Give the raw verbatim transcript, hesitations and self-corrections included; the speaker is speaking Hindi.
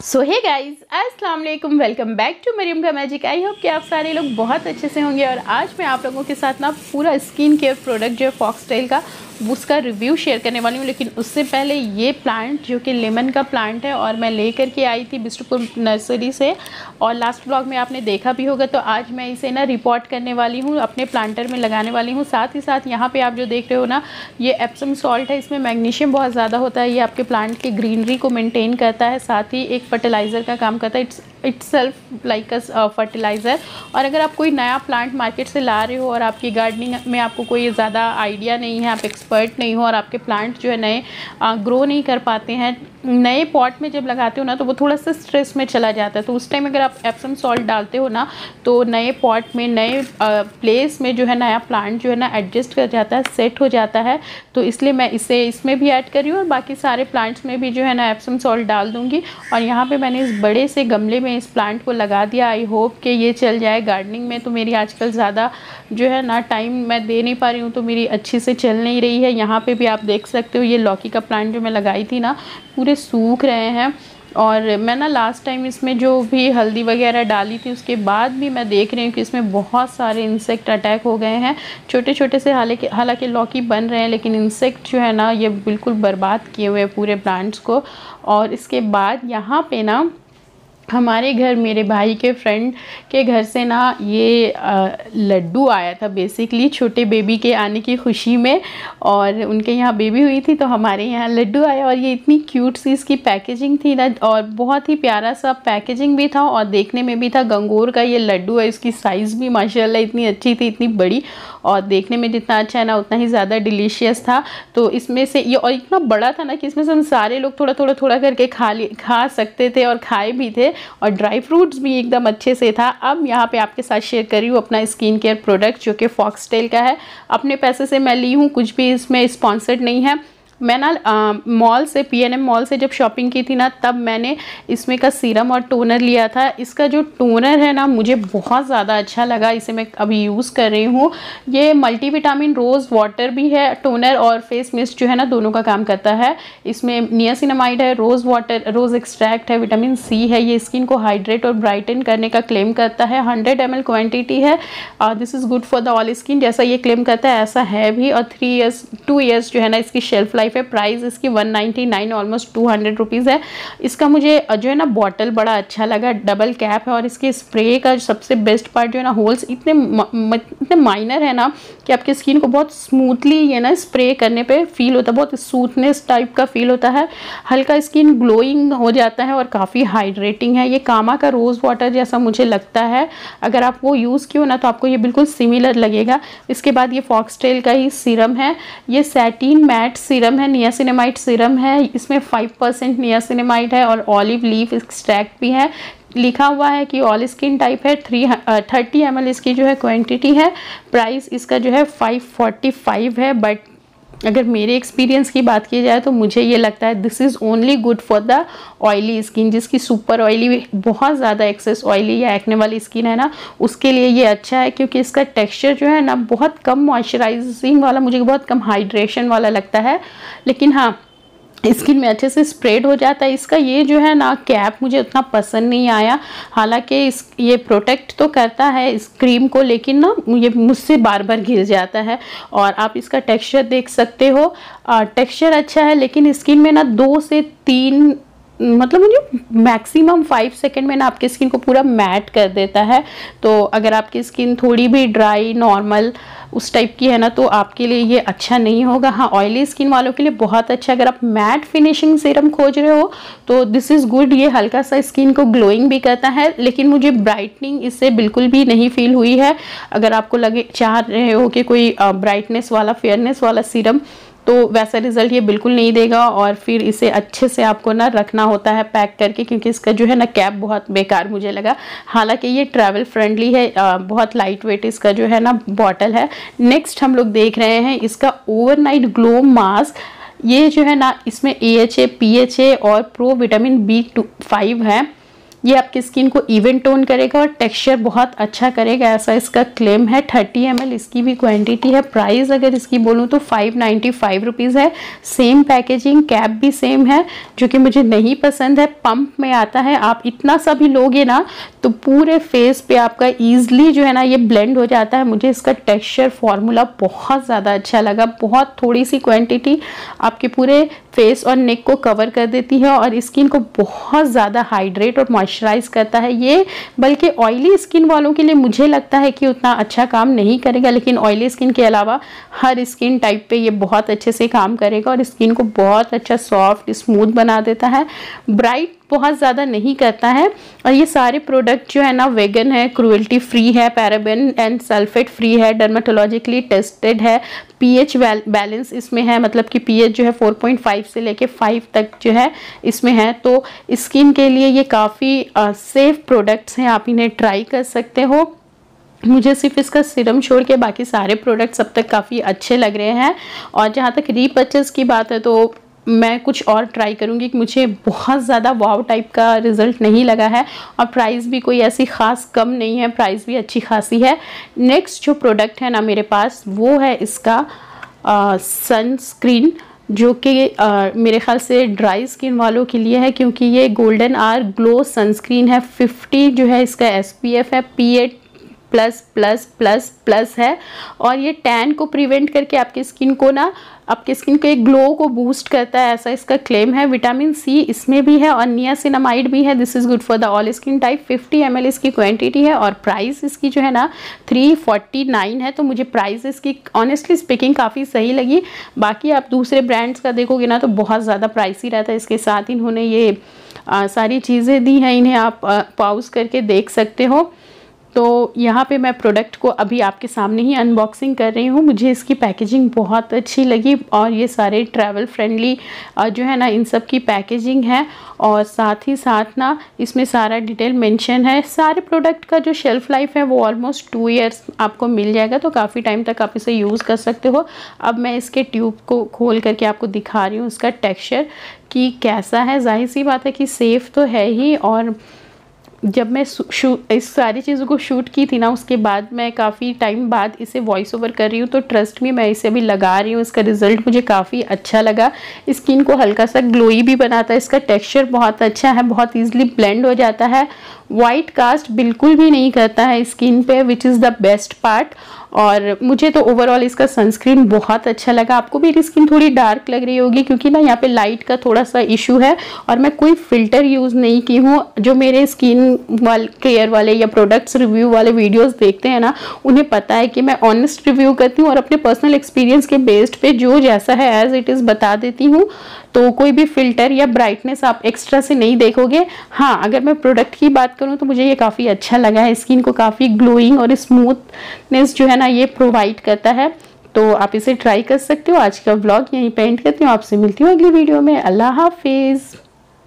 सो हे गाइज अस्सलाम वालेकुम, वेलकम बैक टू मरियम का मैजिक। आई होप कि आप सारे लोग बहुत अच्छे से होंगे। और आज मैं आप लोगों के साथ ना पूरा स्किन केयर प्रोडक्ट जो है फॉक्सटेल का उसका रिव्यू शेयर करने वाली हूँ। लेकिन उससे पहले ये प्लांट जो कि लेमन का प्लांट है और मैं ले करके आई थी बिस्टुपुर नर्सरी से, और लास्ट ब्लॉग में आपने देखा भी होगा। तो आज मैं इसे ना रिपोर्ट करने वाली हूँ, अपने प्लांटर में लगाने वाली हूँ। साथ ही साथ यहाँ पे आप जो देख रहे हो ना, ये एप्सम सॉल्ट है, इसमें मैग्नीशियम बहुत ज़्यादा होता है। ये आपके प्लांट की ग्रीनरी को मेनटेन करता है, साथ ही एक फर्टिलाइज़र का काम करता है। It's it's self like a fertiliser. और अगर आप कोई नया प्लांट मार्केट से ला रहे हो और आपकी गार्डनिंग में आपको कोई ज़्यादा आइडिया नहीं है, आप एक्सपर्ट नहीं हो और आपके प्लांट जो है नए ग्रो नहीं कर पाते हैं, नए पॉट में जब लगाते हो ना तो वो थोड़ा सा स्ट्रेस में चला जाता है। तो उस टाइम अगर आप एप्सम सॉल्ट डालते हो ना तो नए पॉट में, नए प्लेस में जो है नया प्लांट जो है ना एडजस्ट कर जाता है, सेट हो जाता है। तो इसलिए मैं इसे इसमें भी ऐड कर रही हूँ और बाकी सारे प्लांट्स में भी जो है ना एप्सम सॉल्ट डाल दूँगी। और यहाँ पे मैंने इस बड़े से गमले में इस प्लांट को लगा दिया। आई होप कि ये चल जाए। गार्डनिंग में तो मेरी आजकल ज़्यादा जो है ना टाइम मैं दे नहीं पा रही हूँ, तो मेरी अच्छी से चल नहीं रही है। यहाँ पे भी आप देख सकते हो ये लौकी का प्लांट जो मैं लगाई थी ना पूरे सूख रहे हैं। और मैं ना लास्ट टाइम इसमें जो भी हल्दी वगैरह डाली थी उसके बाद भी मैं देख रही हूँ कि इसमें बहुत सारे इंसेक्ट अटैक हो गए हैं। छोटे छोटे से हालांकि हालांकि लौकी बन रहे हैं, लेकिन इंसेक्ट जो है ना ये बिल्कुल बर्बाद किए हुए पूरे प्लांट्स को। और इसके बाद यहाँ पे ना हमारे घर मेरे भाई के फ्रेंड के घर से ना ये लड्डू आया था, बेसिकली छोटे बेबी के आने की खुशी में। और उनके यहाँ बेबी हुई थी तो हमारे यहाँ लड्डू आया। और ये इतनी क्यूट सी इसकी पैकेजिंग थी ना, और बहुत ही प्यारा सा पैकेजिंग भी था और देखने में भी था। गंगोर का ये लड्डू है, इसकी साइज़ भी माशाल्लाह इतनी अच्छी थी, इतनी बड़ी, और देखने में जितना अच्छा है ना उतना ही ज़्यादा डिलीशियस था। तो इसमें से ये और इतना बड़ा था ना कि इसमें से हम सारे लोग थोड़ा थोड़ा थोड़ा करके खा ले खा सकते थे और खाए भी थे। और ड्राई फ्रूट्स भी एकदम अच्छे से था। अब यहाँ पे आपके साथ शेयर कर रही हूँ अपना स्किन केयर प्रोडक्ट जो कि फॉक्सटेल का है। अपने पैसे से मैं ली हूँ, कुछ भी इसमें स्पॉन्सर्ड नहीं है। मैं ना मॉल से, पी एन एम मॉल से जब शॉपिंग की थी ना तब मैंने इसमें का सीरम और टोनर लिया था। इसका जो टोनर है ना मुझे बहुत ज़्यादा अच्छा लगा, इसे मैं अभी यूज़ कर रही हूँ। ये मल्टीविटामिन रोज़ वाटर भी है, टोनर और फेस मिस्ट जो है ना दोनों का काम करता है। इसमें नियासिनामाइड है, रोज़ वाटर, रोज़ एक्सट्रैक्ट है, विटामिन सी है। ये स्किन को हाइड्रेट और ब्राइटन करने का क्लेम करता है। हंड्रेड एम एल क्वान्टिटी है। This is good for the all skin, जैसा ये क्लेम करता है ऐसा है भी। और थ्री ईयर्स टू ईयर्स जो है ना इसकी शेल्फ लाइफ है। प्राइस इसकी one ninety nine, almost two hundred rupees है। इसका मुझे जो है ना बॉटल बड़ा अच्छा लगा, डबल कैप है। और इसके स्प्रे का सबसे बेस्ट पार्ट जो है ना, होल्स इतने इतने माइनर है ना कि आपकी स्किन को बहुत स्मूथली ये ना स्प्रे करने पे फील होता है, बहुत स्मूथनेस टाइप का फील होता है। हल्का स्किन ग्लोइंग हो जाता है और काफ़ी हाइड्रेटिंग है। ये कामा का रोज़ वाटर जैसा मुझे लगता है, अगर आप वो यूज़ किए ना तो आपको ये बिल्कुल सिमिलर लगेगा। इसके बाद ये फॉक्सटेल का ही सीरम है, ये सैटिन मैट सीरम है, नियासिनामाइड सीरम है। इसमें फाइव परसेंट नियासिनामाइड है और ऑलिव लीफ एक्सट्रैक्ट भी है। लिखा हुआ है कि ऑल स्किन टाइप है। थ्री थर्टी एम एल इसकी जो है क्वांटिटी है। प्राइस इसका जो है फाइव फोर्टी फाइव है। बट अगर मेरे एक्सपीरियंस की बात की जाए तो मुझे ये लगता है this is only good for the oily skin, जिसकी सुपर ऑयली, बहुत ज़्यादा एक्सेस ऑयली या एक्ने वाली स्किन है ना, उसके लिए ये अच्छा है। क्योंकि इसका टेक्सचर जो है ना बहुत कम मॉइस्चराइजिंग वाला, मुझे बहुत कम हाइड्रेशन वाला लगता है, लेकिन हाँ स्किन में अच्छे से स्प्रेड हो जाता है। इसका ये जो है ना कैप मुझे उतना पसंद नहीं आया। हालांकि इस ये प्रोटेक्ट तो करता है इस क्रीम को, लेकिन ना ये मुझसे बार बार गिर जाता है। और आप इसका टेक्सचर देख सकते हो, टेक्सचर अच्छा है, लेकिन स्किन में ना दो से तीन मतलब मुझे मैक्सिमम फाइव सेकेंड में ना आपकी स्किन को पूरा मैट कर देता है। तो अगर आपकी स्किन थोड़ी भी ड्राई नॉर्मल उस टाइप की है ना तो आपके लिए ये अच्छा नहीं होगा। हाँ, ऑयली स्किन वालों के लिए बहुत अच्छा। अगर आप मैट फिनिशिंग सीरम खोज रहे हो तो दिस इज़ गुड। ये हल्का सा स्किन को ग्लोइंग भी करता है, लेकिन मुझे ब्राइटनिंग इससे बिल्कुल भी नहीं फील हुई है। अगर आपको लगे चाह रहे हो कि कोई ब्राइटनेस वाला, फेयरनेस वाला सीरम, तो वैसा रिजल्ट ये बिल्कुल नहीं देगा। और फिर इसे अच्छे से आपको ना रखना होता है पैक करके, क्योंकि इसका जो है ना कैप बहुत बेकार मुझे लगा। हालांकि ये ट्रैवल फ्रेंडली है, आ, बहुत लाइट वेट इसका जो है ना बॉटल है। नेक्स्ट हम लोग देख रहे हैं इसका ओवरनाइट ग्लो मास्क। ये जो है ना इसमें A H A, P H A और pro vitamin B two five है। ये आपकी स्किन को इवन टोन करेगा और टेक्सचर बहुत अच्छा करेगा, ऐसा इसका क्लेम है। थर्टी एम एल इसकी भी क्वांटिटी है। प्राइस अगर इसकी बोलूँ तो फाइव नाइन्टी फाइव रुपीज़ है। सेम पैकेजिंग, कैप भी सेम है, जो कि मुझे नहीं पसंद है। पंप में आता है, आप इतना सा भी लोगे ना तो पूरे फेस पे आपका ईजिली जो है ना ये ब्लेंड हो जाता है। मुझे इसका टेक्सचर फॉर्मूला बहुत ज़्यादा अच्छा लगा। बहुत थोड़ी सी क्वांटिटी आपके पूरे फेस और नेक को कवर कर देती है और स्किन को बहुत ज़्यादा हाइड्रेट और मॉइस्चराइज करता है ये। बल्कि ऑयली स्किन वालों के लिए मुझे लगता है कि उतना अच्छा काम नहीं करेगा, लेकिन ऑयली स्किन के अलावा हर स्किन टाइप पे ये बहुत अच्छे से काम करेगा और स्किन को बहुत अच्छा सॉफ्ट स्मूथ बना देता है। ब्राइट बहुत ज़्यादा नहीं करता है और ये सारे प्रोडक्ट जो है ना वेगन है, क्रूएल्टी फ्री है, पैराबेन एंड सल्फेट फ्री है, डर्माटोलॉजिकली टेस्टेड है, पीएच बैलेंस इसमें है, मतलब कि पीएच जो है फोर पॉइंट फाइव से लेके फाइव तक जो है इसमें है। तो स्किन के लिए ये काफ़ी सेफ प्रोडक्ट्स हैं, आप इन्हें ट्राई कर सकते हो। मुझे सिर्फ इसका सीरम छोड़ के बाकी सारे प्रोडक्ट्स अब तक काफ़ी अच्छे लग रहे हैं। और जहाँ तक रीपर्चेस की बात है तो मैं कुछ और ट्राई करूँगी कि मुझे बहुत ज़्यादा वाव टाइप का रिज़ल्ट नहीं लगा है और प्राइस भी कोई ऐसी ख़ास कम नहीं है, प्राइस भी अच्छी खासी है। नेक्स्ट जो प्रोडक्ट है ना मेरे पास वो है इसका सनस्क्रीन, जो कि मेरे ख्याल से ड्राई स्किन वालों के लिए है, क्योंकि ये गोल्डन आवर ग्लो सनस्क्रीन है। फिफ्टी जो है इसका एसपीएफ है, P A plus plus plus plus है और ये टैन को प्रिवेंट करके आपकी स्किन को ना आपकी स्किन के ग्लो को बूस्ट करता है, ऐसा इसका क्लेम है। विटामिन सी इसमें भी है और नियासिनामाइड भी है। This is good for the all skin type. Fifty ML एल इसकी क्वांटिटी है और प्राइस इसकी जो है ना थ्री फोर्टी नाइन है। तो मुझे प्राइस इसकी ऑनेस्टली स्पीकिंग काफ़ी सही लगी। बाकी आप दूसरे ब्रांड्स का देखोगे ना तो बहुत ज़्यादा प्राइसी रहता है। इसके साथ इन्होंने ये आ, सारी चीज़ें दी हैं, इन्हें आप पॉज करके देख सकते हो। तो यहाँ पे मैं प्रोडक्ट को अभी आपके सामने ही अनबॉक्सिंग कर रही हूँ। मुझे इसकी पैकेजिंग बहुत अच्छी लगी और ये सारे ट्रैवल फ्रेंडली जो है ना इन सब की पैकेजिंग है और साथ ही साथ ना इसमें सारा डिटेल मेंशन है। सारे प्रोडक्ट का जो शेल्फ़ लाइफ है वो ऑलमोस्ट टू इयर्स आपको मिल जाएगा, तो काफ़ी टाइम तक आप इसे यूज़ कर सकते हो। अब मैं इसके ट्यूब को खोल करके आपको दिखा रही हूँ इसका टेक्स्चर कि कैसा है। जाहिर सी बात है कि सेफ़ तो है ही, और जब मैं शूट इस सारी चीज़ों को शूट की थी ना उसके बाद मैं काफ़ी टाइम बाद इसे वॉइस ओवर कर रही हूँ, तो ट्रस्ट मी मैं इसे अभी लगा रही हूँ। इसका रिज़ल्ट मुझे काफ़ी अच्छा लगा। स्किन को हल्का सा ग्लोई भी बनाता है। इसका टेक्सचर बहुत अच्छा है, बहुत ईजिली ब्लेंड हो जाता है। वाइट कास्ट बिल्कुल भी नहीं करता है स्किन पे, which is the best part. और मुझे तो ओवरऑल इसका सनस्क्रीन बहुत अच्छा लगा। आपको भी स्किन थोड़ी डार्क लग रही होगी क्योंकि ना यहाँ पे लाइट का थोड़ा सा इशू है और मैं कोई फ़िल्टर यूज़ नहीं की हूँ। जो मेरे स्किन वाले केयर वाले या प्रोडक्ट्स रिव्यू वाले वीडियोस देखते हैं ना उन्हें पता है कि मैं ऑनेस्ट रिव्यू करती हूँ और अपने पर्सनल एक्सपीरियंस के बेस्ड पे जो जैसा है एज इट इज़ बता देती हूँ। तो कोई भी फ़िल्टर या ब्राइटनेस आप एक्स्ट्रा से नहीं देखोगे। हाँ, अगर मैं प्रोडक्ट की बात करूँ तो मुझे ये काफ़ी अच्छा लगा है। स्किन को काफ़ी ग्लोइंग और स्मूथनेस जो है ना ये प्रोवाइड करता है, तो आप इसे ट्राई कर सकते हो। आज का व्लॉग यहीं पे एंड करती हूँ। आपसे मिलती हूँ अगली वीडियो में। अल्लाह हाफिज़।